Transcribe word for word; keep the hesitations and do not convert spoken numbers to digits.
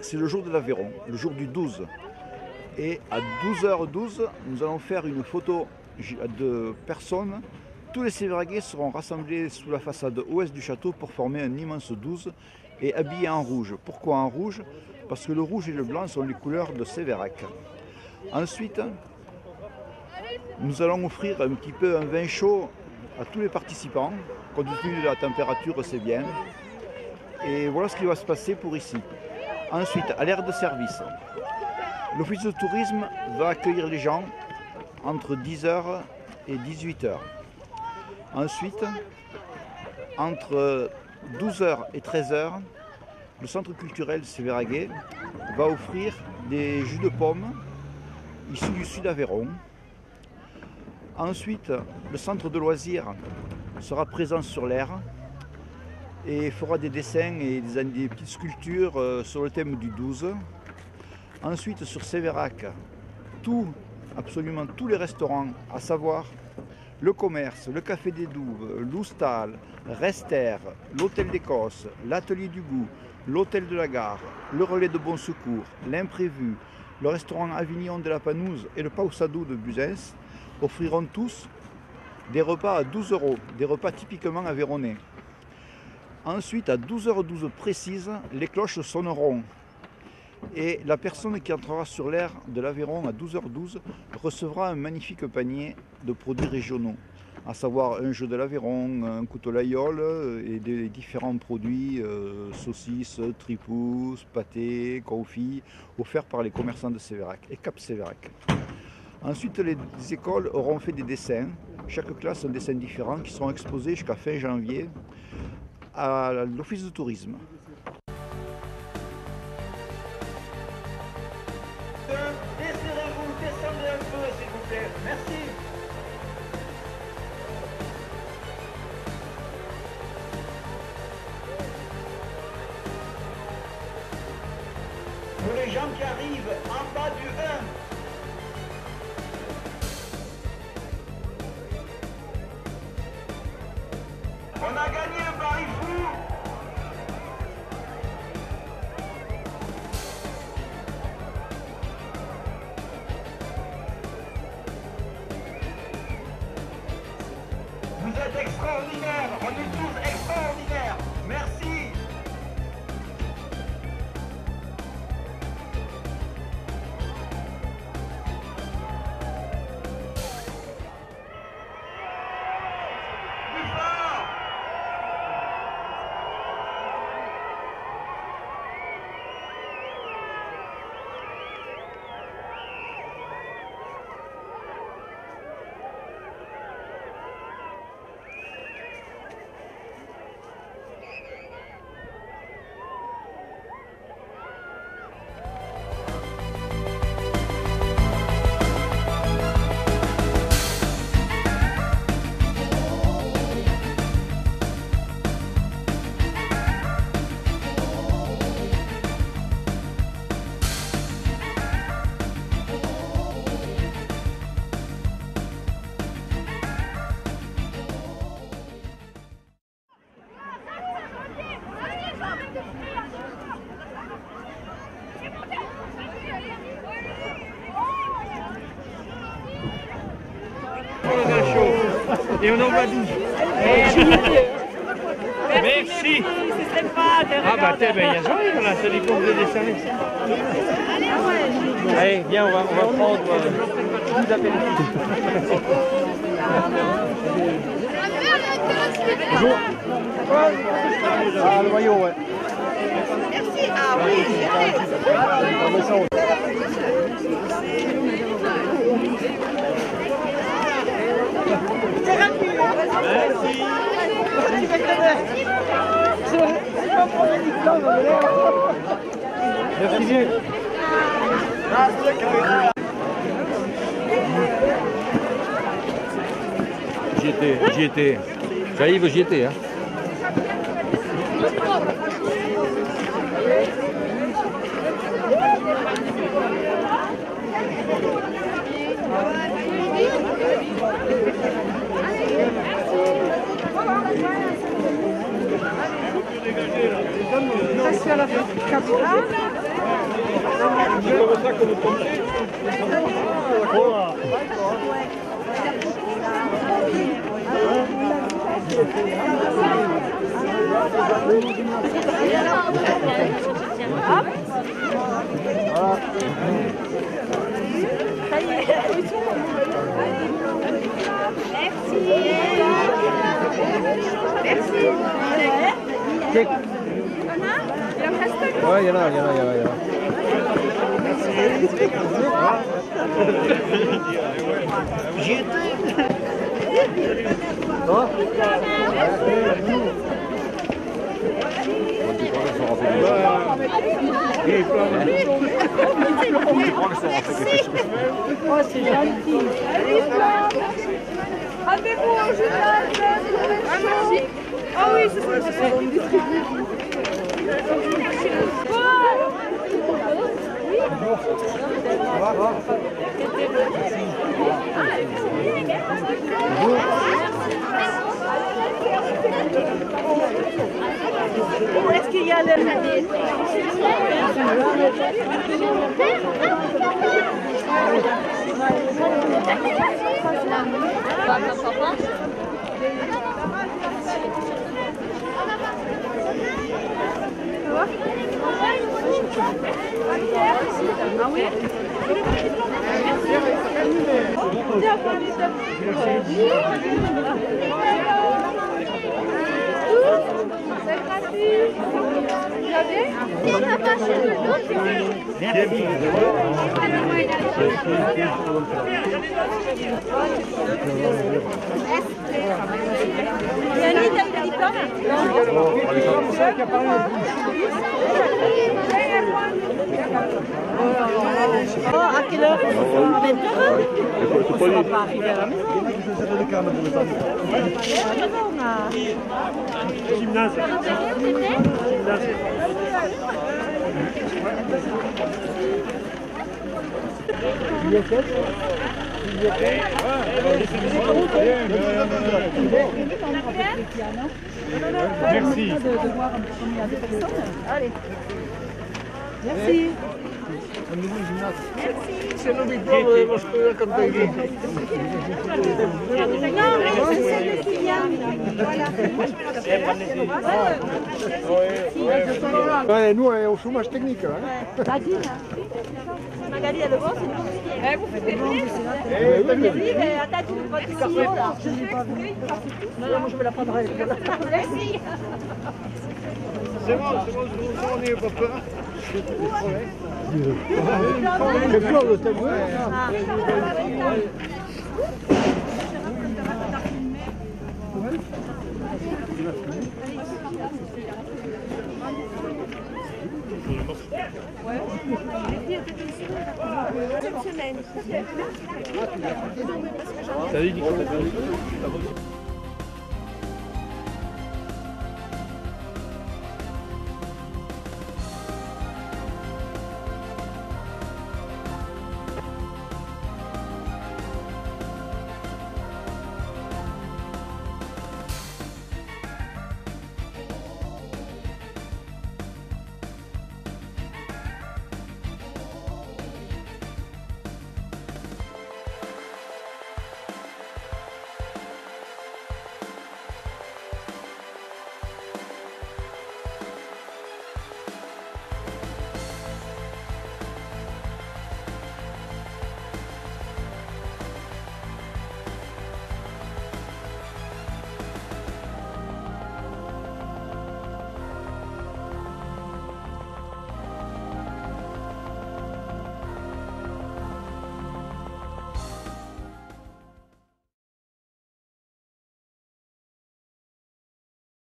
c'est le jour de l'Aveyron, le jour du douze. Et à douze heures douze, nous allons faire une photo de personnes. Tous les Sévéraguais seront rassemblés sous la façade ouest du château pour former un immense douze et habillés en rouge. Pourquoi en rouge? Parce que le rouge et le blanc sont les couleurs de Sévérac. Ensuite, nous allons offrir un petit peu un vin chaud à tous les participants. Compte tenu de la température, c'est bien. Et voilà ce qui va se passer pour ici. Ensuite, à l'aire de service, l'office de tourisme va accueillir les gens entre dix heures et dix-huit heures. Ensuite, entre douze heures et treize heures, le centre culturel Sévéraguais va offrir des jus de pommes issus du sud Aveyron. Ensuite, le centre de loisirs sera présent sur l'aire et fera des dessins et des, des petites sculptures sur le thème du douze. Ensuite, sur Sévérac, tout, absolument tous les restaurants, à savoir le commerce, le café des Douves, l'Oustal, Rester, l'hôtel d'Écosse, l'atelier du goût, l'hôtel de la gare, le relais de bon secours, l'imprévu, le restaurant Avignon de la Panouse et le Paussadou de Buzens offriront tous des repas à douze euros, des repas typiquement aveyronnais. Ensuite, à douze heures douze précises, les cloches sonneront. Et la personne qui entrera sur l'aire de l'Aveyron à douze heures douze recevra un magnifique panier de produits régionaux, à savoir un jeu de l'Aveyron, un couteau laïole et des différents produits, euh, saucisses, tripous, pâtés, confits, offerts par les commerçants de Sévérac et Cap Sévérac. Ensuite, les écoles auront fait des dessins, chaque classe un dessin différent, qui seront exposés jusqu'à fin janvier à l'office de tourisme. Desserrez-vous, descendez un peu s'il vous plaît, merci. Pour les gens qui arrivent en bas du un. On a gagné un pari fou. Vous êtes extraordinaires, on est tous extraordinaires. Merci. Plus fort. Et on envoie douze. Merci. Ah bah t'es, ben il y a Jean-Yves là, c'est les comptes de dessin. Allez, viens, on va, on va prendre euh, douze apéritifs. Bonjour. Ah, le maillot, ouais. Merci. Ah oui, merci. Merci bien. J'y étais, j'y étais. J'arrive, j'y étais. Hein. Passe à la caméra. C'est comme ça que vous comptez. Ouais, il y en a, il y en a, il y en a. Il y en a. J'y étais. Oh, c'est gentil. Rendez-vous au journal. Ah oui, c'est ça, c'est ça. Est-ce qu'il y a le... Ah oui. Oh, à quelle heure? À vingt heures? On ne va pas arriver à la maison. Gymnase. Gymnase. Merci. Allez. Merci. C'est le diplôme de Moscou comme tu dis. Non, mais c'est celle qui vient. Voilà. Ouais, nous, on est au chômage technique. Hein. Magali, Magali, elle le voit, c'est nous. Vous faites des livres? Eh, t'as vu? Oui, mais attends, tu ne vois pas ici. Je n'ai pas vu. Non, non, moi je me la prendrai. Merci. C'est bon, c'est bon, on est pas peur. C'est peur le thème. Une semaine. Salut Nicolas.